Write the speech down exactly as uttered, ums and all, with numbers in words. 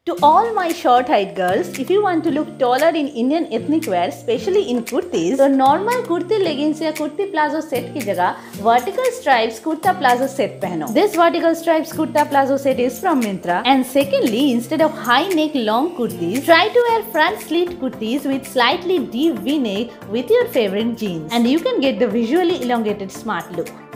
To all my short height girls, if you want to look taller in Indian ethnic wear, especially in kurtis, तो normal kurti leggings या kurti plazo set की जगह vertical stripes kurta plazo set पहनो. This vertical stripes kurta plazo set is from Myntra. And secondly, instead of high neck long kurtis, try to wear front slit kurtis with slightly deep V neck with your favorite jeans, and you can get the visually elongated smart look.